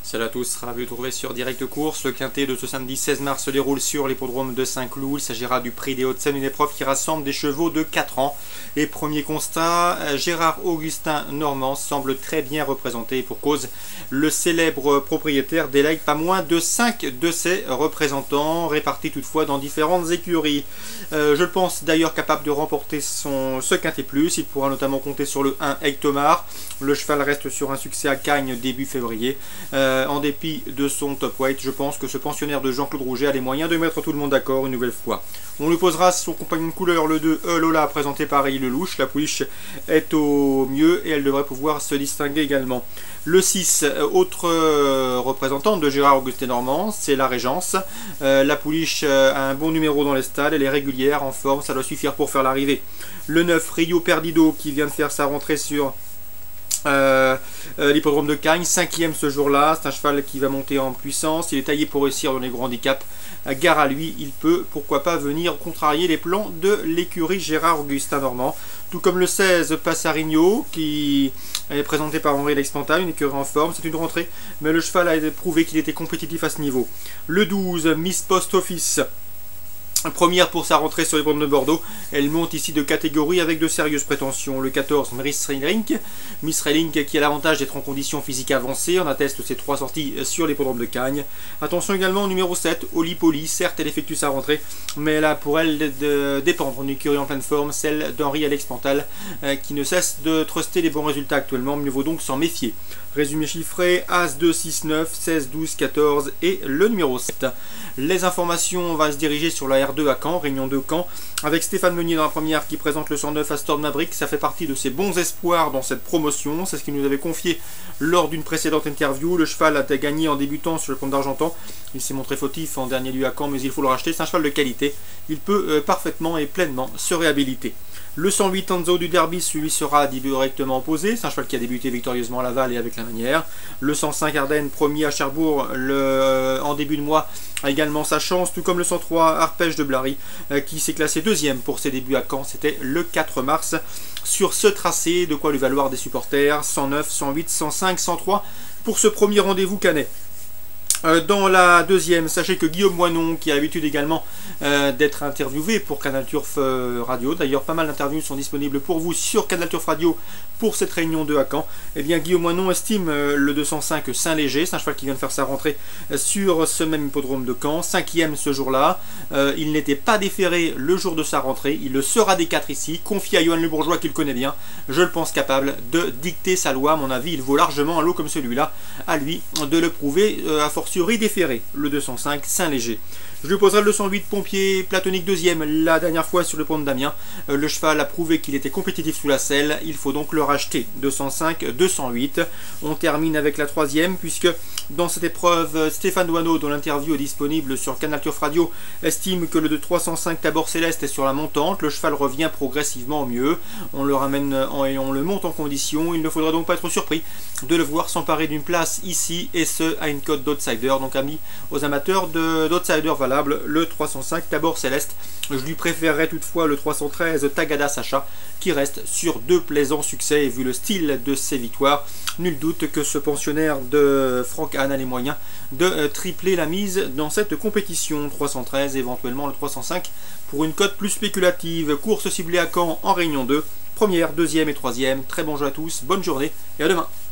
Salut à tous, ravi de vous retrouver sur Direct Course. Le quintet de ce samedi 16 mars se déroule sur l'hippodrome de Saint-Cloud. Il s'agira du Prix des Hauts-de-Seine, une épreuve qui rassemble des chevaux de 4 ans. Et premier constat, Gérard Augustin Normand semble très bien représenté. Pour cause, le célèbre propriétaire délègue pas moins de 5 de ses représentants, répartis toutefois dans différentes écuries. Je le pense d'ailleurs capable de remporter ce quintet plus. Il pourra notamment compter sur le 1 Hectomar. Le cheval reste sur un succès à Cagnes début février. En dépit de son top weight, je pense que ce pensionnaire de Jean-Claude Rouget a les moyens de mettre tout le monde d'accord une nouvelle fois. On lui posera son compagnon de couleur, le 2 Lola, présenté par Ray Lelouch. La pouliche est au mieux et elle devrait pouvoir se distinguer également. Le 6, autre représentante de Gérard Augustin Normand, c'est la Régence. La pouliche a un bon numéro dans les stalles, elle est régulière, en forme, ça doit suffire pour faire l'arrivée. Le 9, Rio Perdido, qui vient de faire sa rentrée sur l'hippodrome de Cagnes, 5e ce jour-là. C'est un cheval qui va monter en puissance, il est taillé pour réussir dans les grands handicaps. Gare à lui, il peut pourquoi pas venir contrarier les plans de l'écurie Gérard Augustin Normand. Tout comme le 16 Passarigno, qui est présenté par Henri Lexpantal, une écurie en forme, c'est une rentrée, mais le cheval a prouvé qu'il était compétitif à ce niveau. Le 12 Miss Post Office, première pour sa rentrée sur les bandes de Bordeaux, elle monte ici de catégorie avec de sérieuses prétentions. Le 14, Miss Relink qui a l'avantage d'être en condition physique avancée, on atteste ses 3 sorties sur l'hippodrome de Cagnes. Attention également au numéro 7, Oli Poli, certes elle effectue sa rentrée, mais là pour elle de dépendre d'une écurie en pleine forme, celle d'Henri Alex Pantal, qui ne cesse de truster les bons résultats actuellement, mieux vaut donc s'en méfier. Résumé chiffré, As 2, 6, 9, 16, 12, 14 et le numéro 7. Les informations, on va se diriger sur la R2 à Caen, Réunion de Caen, avec Stéphane Meunier dans la première qui présente le 109 Astor Maverick. Ça fait partie de ses bons espoirs dans cette promotion, c'est ce qu'il nous avait confié lors d'une précédente interview. Le cheval a gagné en débutant sur le compte d'Argentan, il s'est montré fautif en dernier lieu à Caen, mais il faut le racheter, c'est un cheval de qualité, il peut parfaitement et pleinement se réhabiliter. Le 108 Anzo du Derby, celui sera directement opposé. C'est un cheval qui a débuté victorieusement à Laval et avec la manière. Le 105 Ardennes, premier à Cherbourg en début de mois, a également sa chance, tout comme le 103 Arpège de Blary, qui s'est classé 2e pour ses débuts à Caen. C'était le 4 mars. Sur ce tracé, de quoi lui valoir des supporters. 109, 108, 105, 103 pour ce premier rendez-vous canet. Dans la deuxième, sachez que Guillaume Moinon, qui a l'habitude également d'être interviewé pour Canal Turf Radio, d'ailleurs pas mal d'interviews sont disponibles pour vous sur Canal Turf Radio pour cette réunion de à Caen, eh bien Guillaume Moinon estime le 205 Saint-Léger, c'est un cheval qui vient de faire sa rentrée sur ce même hippodrome de Caen, 5e ce jour-là. Il n'était pas déféré le jour de sa rentrée, il le sera des 4 ici, confié à Johan Le Bourgeois qu'il connaît bien, je le pense capable de dicter sa loi. À mon avis, il vaut largement un lot comme celui-là, à lui de le prouver à fortiori déféré, le 205 Saint-Léger. Je lui poserai le 208 Pompier Platonique 2e la dernière fois sur le pont de Damien. Le cheval a prouvé qu'il était compétitif sous la selle, il faut donc le racheter. 205, 208. On termine avec la 3e puisque dans cette épreuve, Stéphane Douaneau, dont l'interview est disponible sur Canal Turf Radio, estime que le 305 Tabor Céleste est sur la montante. Le cheval revient progressivement au mieux. On le ramène et on le monte en condition. Il ne faudra donc pas être surpris de le voir s'emparer d'une place ici, et ce à une cote d'outsider. Donc amis aux amateurs d'outsider valable, le 305 Tabor Céleste. Je lui préférerais toutefois le 313 Tagada Sacha, qui reste sur 2 plaisants succès, et vu le style de ses victoires, nul doute que ce pensionnaire de Franck Hahn a les moyens de tripler la mise dans cette compétition. 313, éventuellement le 305 pour une cote plus spéculative. Course ciblée à Caen en Réunion 2, première, 2e et 3e. Très bon jeu à tous, bonne journée et à demain.